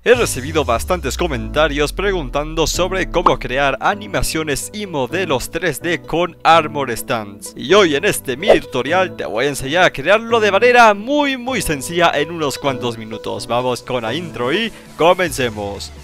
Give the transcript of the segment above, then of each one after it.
He recibido bastantes comentarios preguntando sobre cómo crear animaciones y modelos 3D con Armor Stands. Y hoy en este mini tutorial te voy a enseñar a crearlo de manera muy sencilla en unos cuantos minutos. Vamos con la intro y comencemos.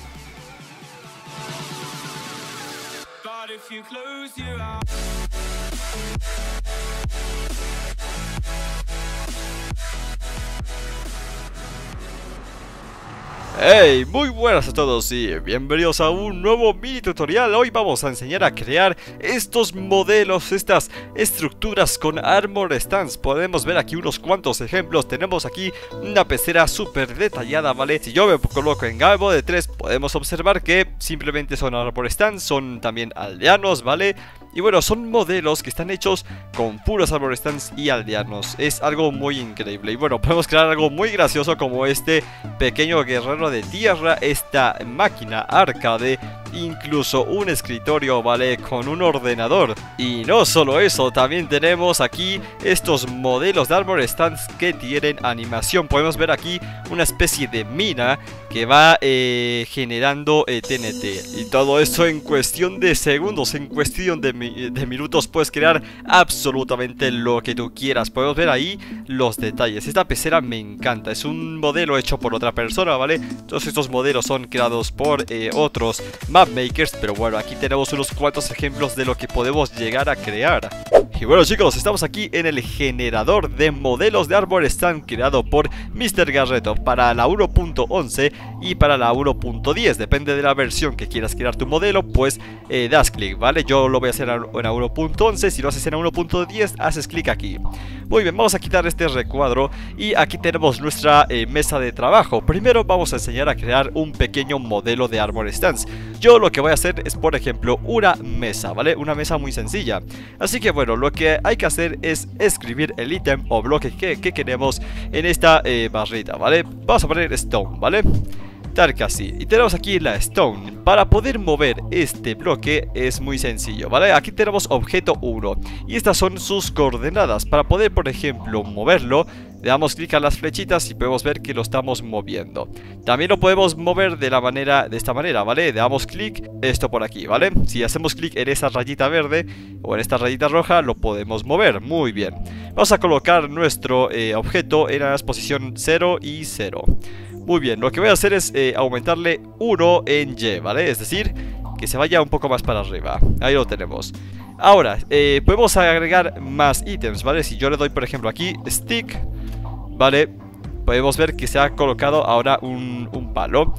Hey, muy buenas a todos y bienvenidos a un nuevo mini tutorial. Hoy vamos a enseñar a crear estos modelos, estas estructuras con Armor Stands. Podemos ver aquí unos cuantos ejemplos. Tenemos aquí una pecera súper detallada, ¿vale? Si yo me coloco en Game Mode 3 podemos observar que simplemente son Armor Stands, son también aldeanos, ¿vale? Y bueno, son modelos que están hechos con puros Armor Stands y aldeanos. Es algo muy increíble. Y bueno, podemos crear algo muy gracioso como este pequeño guerrero de tierra, esta máquina arcade, incluso un escritorio, ¿vale? Con un ordenador. Y no solo eso, también tenemos aquí estos modelos de Armor Stands que tienen animación. Podemos ver aquí una especie de mina que va generando TNT. Y todo esto en cuestión de segundos, en cuestión de minutos puedes crear absolutamente lo que tú quieras. Podemos ver ahí los detalles. Esta pecera me encanta, es un modelo hecho por otra persona, ¿vale? Todos estos modelos son creados por otros map makers, pero bueno, aquí tenemos unos cuantos ejemplos de lo que podemos llegar a crear. Y bueno chicos, estamos aquí en el generador de modelos de Armor Stand creado por Mr. Garretto para la 1.11 y para la 1.10. Depende de la versión que quieras crear tu modelo, pues das clic, ¿vale? Yo lo voy a hacer en la 1.11, si lo haces en la 1.10 haces clic aquí. Muy bien, vamos a quitar este recuadro y aquí tenemos nuestra mesa de trabajo. Primero vamos a enseñar a crear un pequeño modelo de Armor Stands. Yo lo que voy a hacer es, por ejemplo, una mesa, ¿vale? Una mesa muy sencilla. Así que bueno, lo que hay que hacer es escribir el ítem o bloque que queremos en esta barrita, ¿vale? Vamos a poner stone, ¿vale? Tal que así. Y tenemos aquí la stone. Para poder mover este bloque es muy sencillo, ¿vale? Aquí tenemos objeto 1 y estas son sus coordenadas. Para poder, por ejemplo, moverlo, le damos clic a las flechitas y podemos ver que lo estamos moviendo. También lo podemos mover de esta manera, ¿vale? Le damos clic, esto por aquí, ¿vale? Si hacemos clic en esa rayita verde o en esta rayita roja, lo podemos mover. Muy bien. Vamos a colocar nuestro objeto en la posición 0 y 0. Muy bien, lo que voy a hacer es aumentarle 1 en Y, ¿vale? Es decir, que se vaya un poco más para arriba. Ahí lo tenemos. Ahora, podemos agregar más ítems, ¿vale? Si yo le doy, por ejemplo, aquí, stick, ¿vale? Podemos ver que se ha colocado ahora un palo.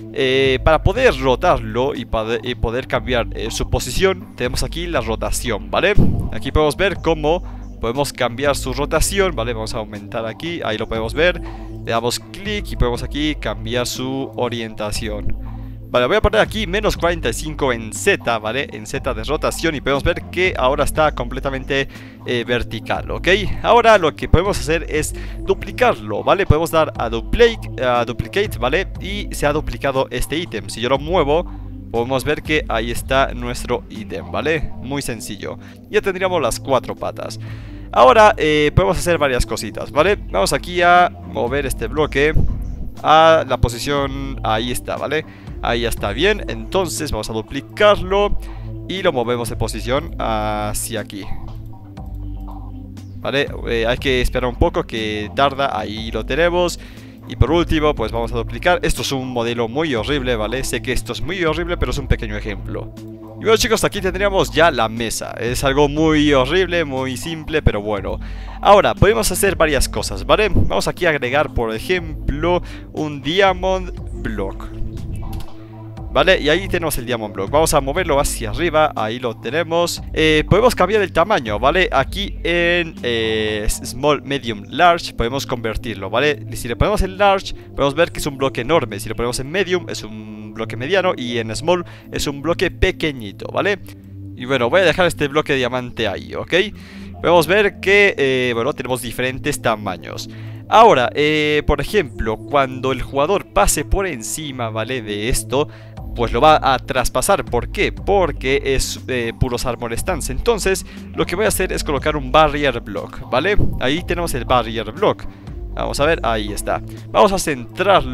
Para poder rotarlo y poder cambiar su posición, tenemos aquí la rotación, ¿vale? Aquí podemos ver cómo podemos cambiar su rotación, ¿vale? Vamos a aumentar aquí, ahí lo podemos ver. Le damos clic y podemos aquí cambiar su orientación. Vale, voy a poner aquí menos 45 en Z, ¿vale? En Z de rotación y podemos ver que ahora está completamente vertical, ¿ok? Ahora lo que podemos hacer es duplicarlo, ¿vale? Podemos dar a duplicate, ¿vale? Y se ha duplicado este ítem. Si yo lo muevo, podemos ver que ahí está nuestro ítem, ¿vale? Muy sencillo. Ya tendríamos las 4 patas. Ahora podemos hacer varias cositas, ¿vale? Vamos aquí a mover este bloque a la posición, ahí está, ¿vale? Ahí ya está bien, entonces vamos a duplicarlo y lo movemos de posición hacia aquí. ¿Vale? Hay que esperar un poco que tarda, ahí lo tenemos. Y por último, pues vamos a duplicar. Esto es un modelo muy horrible, ¿vale? Sé que esto es muy horrible, pero es un pequeño ejemplo. Y bueno chicos, aquí tendríamos ya la mesa. Es algo muy horrible, muy simple, pero bueno. Ahora, podemos hacer varias cosas, ¿vale? Vamos aquí a agregar, por ejemplo, un Diamond Block, ¿vale? Y ahí tenemos el Diamond Block. Vamos a moverlo hacia arriba, ahí lo tenemos. Podemos cambiar el tamaño, ¿vale? Aquí en Small, Medium, Large podemos convertirlo, ¿vale? Si le ponemos en Large, podemos ver que es un bloque enorme. Si lo ponemos en Medium, es un bloque mediano. Y en Small, es un bloque pequeñito, ¿vale? Y bueno, voy a dejar este bloque de diamante ahí, ¿ok? Podemos ver que, bueno, tenemos diferentes tamaños. Ahora, por ejemplo, cuando el jugador pase por encima, ¿vale? De esto, pues lo va a traspasar. ¿Por qué? Porque es puros Armor Stands. Entonces, lo que voy a hacer es colocar un Barrier Block, ¿vale? Ahí tenemos el Barrier Block. Vamos a ver, ahí está. Vamos a centrarlo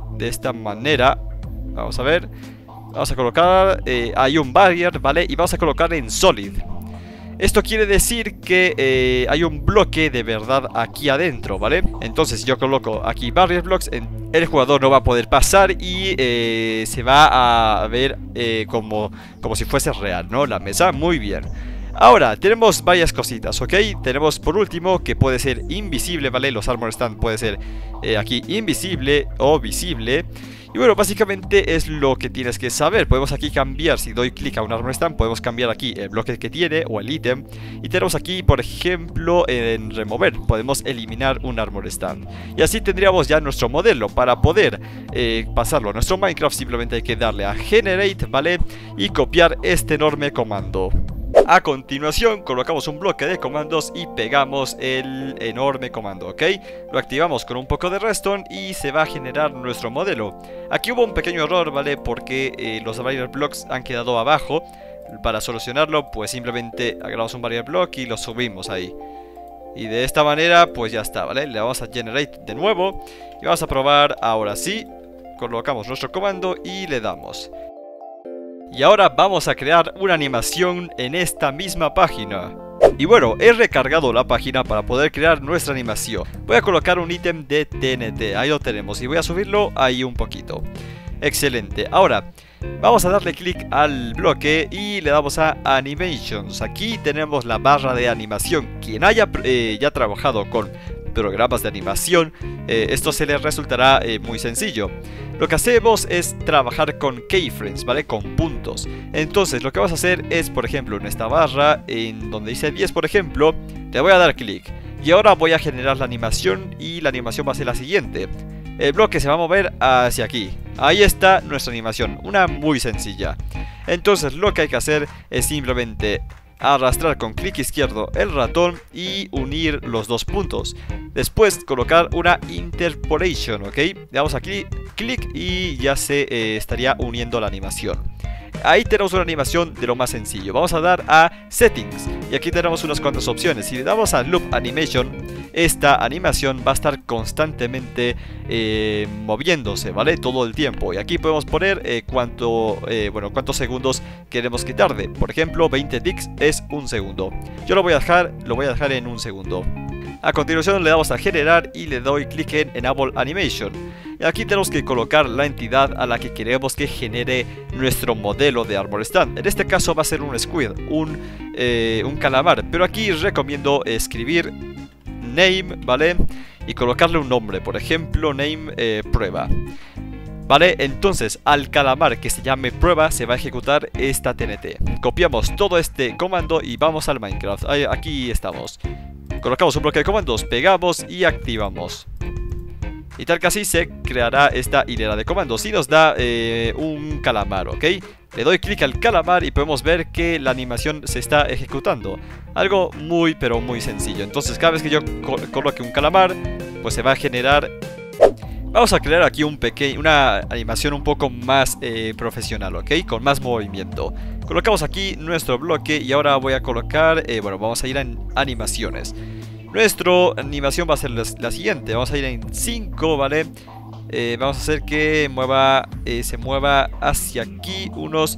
de esta manera. Vamos a ver. Vamos a colocar, hay un barrier, ¿vale? Y vamos a colocar en solid. Esto quiere decir que hay un bloque de verdad aquí adentro, ¿vale? Entonces yo coloco aquí barrier blocks, el jugador no va a poder pasar y se va a ver como si fuese real, ¿no? La mesa, muy bien. Ahora, tenemos varias cositas, ¿ok? Tenemos por último que puede ser invisible, ¿vale? Los armor stand puede ser aquí invisible o visible. Y bueno, básicamente es lo que tienes que saber. Podemos aquí cambiar, si doy clic a un armor stand, podemos cambiar aquí el bloque que tiene o el ítem. Y tenemos aquí, por ejemplo, en remover, podemos eliminar un armor stand. Y así tendríamos ya nuestro modelo. Para poder pasarlo a nuestro Minecraft, simplemente hay que darle a Generate, ¿vale? Y copiar este enorme comando. A continuación colocamos un bloque de comandos y pegamos el enorme comando, ¿ok? Lo activamos con un poco de redstone y se va a generar nuestro modelo. Aquí hubo un pequeño error, ¿vale? Porque los barrier blocks han quedado abajo. Para solucionarlo, pues simplemente agarramos un barrier block y lo subimos ahí. Y de esta manera, pues ya está, ¿vale? Le vamos a generate de nuevo y vamos a probar ahora sí. Colocamos nuestro comando y le damos. Y ahora vamos a crear una animación en esta misma página. Y bueno, he recargado la página para poder crear nuestra animación. Voy a colocar un ítem de TNT, ahí lo tenemos, y voy a subirlo ahí un poquito. Excelente, ahora vamos a darle clic al bloque y le damos a Animations. Aquí tenemos la barra de animación. Quien haya ya trabajado con programas de animación, esto se les resultará muy sencillo. Lo que hacemos es trabajar con keyframes, ¿vale? Con puntos. Entonces lo que vamos a hacer es, por ejemplo, en esta barra, en donde dice 10, por ejemplo, le voy a dar clic. Y ahora voy a generar la animación y la animación va a ser la siguiente. El bloque se va a mover hacia aquí. Ahí está nuestra animación, una muy sencilla. Entonces lo que hay que hacer es simplemente arrastrar con clic izquierdo el ratón y unir los dos puntos. Después colocar una interpolation, ¿ok? Le damos aquí clic y ya se estaría uniendo la animación. Ahí tenemos una animación de lo más sencillo. Vamos a dar a Settings y aquí tenemos unas cuantas opciones. Si le damos a Loop Animation, esta animación va a estar constantemente moviéndose, ¿vale? Todo el tiempo. Y aquí podemos poner cuántos segundos queremos quitarle. Por ejemplo, 20 ticks es un segundo. Yo lo voy a dejar en un segundo. A continuación le damos a generar y le doy clic en Enable Animation. Y aquí tenemos que colocar la entidad a la que queremos que genere nuestro modelo de Armor Stand. En este caso va a ser un squid, un calamar. Pero aquí recomiendo escribir name, ¿vale? Y colocarle un nombre, por ejemplo, name prueba. Vale, entonces al calamar que se llame prueba se va a ejecutar esta TNT. Copiamos todo este comando y vamos al Minecraft. Aquí estamos. Colocamos un bloque de comandos, pegamos y activamos. Y tal que así se creará esta hilera de comandos y nos da un calamar, ¿ok? Le doy clic al calamar y podemos ver que la animación se está ejecutando. Algo muy pero muy sencillo. Entonces cada vez que yo coloque un calamar, pues se va a generar. Vamos a crear aquí una animación un poco más profesional, ¿ok? Con más movimiento. Colocamos aquí nuestro bloque y ahora voy a colocar, vamos a ir en animaciones. Nuestra animación va a ser la siguiente. Vamos a ir en 5, ¿vale? Vamos a hacer que se mueva hacia aquí unos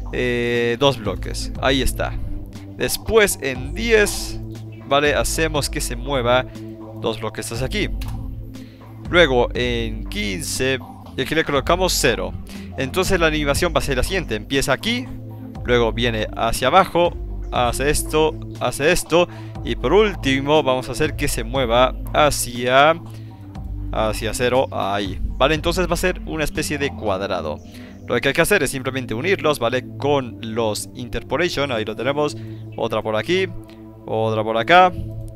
2 bloques. Ahí está. Después en 10, ¿vale? Hacemos que se mueva 2 bloques hacia aquí. Luego en 15, y aquí le colocamos 0. Entonces la animación va a ser la siguiente. Empieza aquí, luego viene hacia abajo, hace esto, y por último vamos a hacer que se mueva hacia 0, ahí. Vale, entonces va a ser una especie de cuadrado. Lo que hay que hacer es simplemente unirlos, ¿vale? Con los interpolation, ahí lo tenemos. Otra por aquí, otra por acá.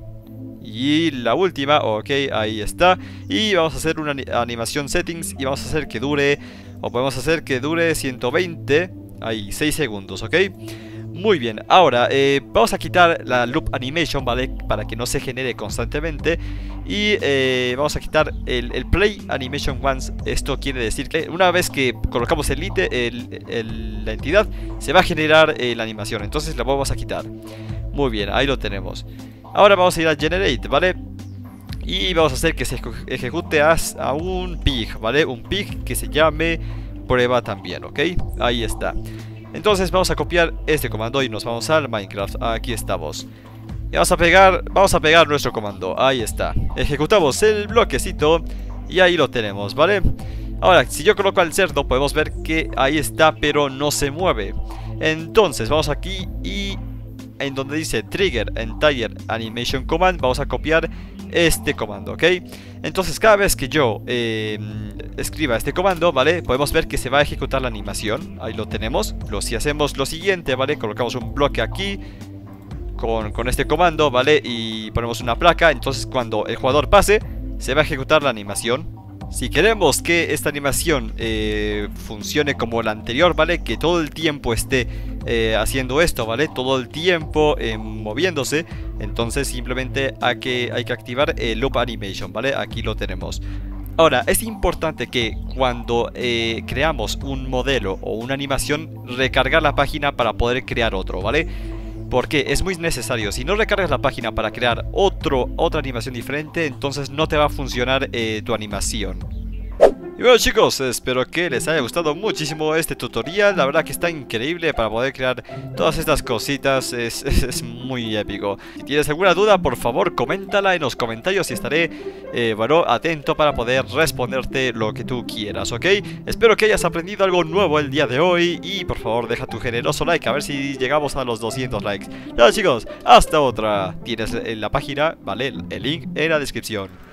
Y la última, ok, ahí está. Y vamos a hacer una animación settings y vamos a hacer que dure, o podemos hacer que dure 120, ahí, 6 segundos, ok. Muy bien, ahora vamos a quitar la loop animation, ¿vale? Para que no se genere constantemente. Y vamos a quitar el play animation once. Esto quiere decir que una vez que colocamos la entidad, se va a generar la animación. Entonces la vamos a quitar. Muy bien, ahí lo tenemos. Ahora vamos a ir a Generate, ¿vale? Y vamos a hacer que se ejecute a un pig, ¿vale? Un pig que se llame prueba también, ¿ok? Ahí está. Entonces vamos a copiar este comando y nos vamos al Minecraft. Aquí estamos. Y vamos a pegar nuestro comando. Ahí está. Ejecutamos el bloquecito y ahí lo tenemos, ¿vale? Ahora, si yo coloco al cerdo, podemos ver que ahí está, pero no se mueve. Entonces, vamos aquí y en donde dice Trigger Entire Animation Command, vamos a copiar este comando, ¿ok? Entonces, cada vez que yo escriba este comando, ¿vale? Podemos ver que se va a ejecutar la animación. Ahí lo tenemos. Si hacemos lo siguiente, ¿vale? Colocamos un bloque aquí con este comando, ¿vale? Y ponemos una placa. Entonces, cuando el jugador pase, se va a ejecutar la animación. Si queremos que esta animación funcione como la anterior, ¿vale? Que todo el tiempo esté haciendo esto, ¿vale? Todo el tiempo moviéndose. Entonces simplemente hay que activar el Loop Animation, ¿vale? Aquí lo tenemos. Ahora, es importante que cuando creamos un modelo o una animación, recargar la página para poder crear otro, ¿vale? Porque es muy necesario. Si no recargas la página para crear otra animación diferente, entonces no te va a funcionar tu animación. Y bueno, chicos, espero que les haya gustado muchísimo este tutorial. La verdad que está increíble para poder crear todas estas cositas. Es muy épico. Si tienes alguna duda, por favor, coméntala en los comentarios y estaré bueno, atento para poder responderte lo que tú quieras, ¿ok? Espero que hayas aprendido algo nuevo el día de hoy. Y por favor, deja tu generoso like a ver si llegamos a los 200 likes. Nada, chicos, hasta otra. Tienes en la página, ¿vale? El link en la descripción.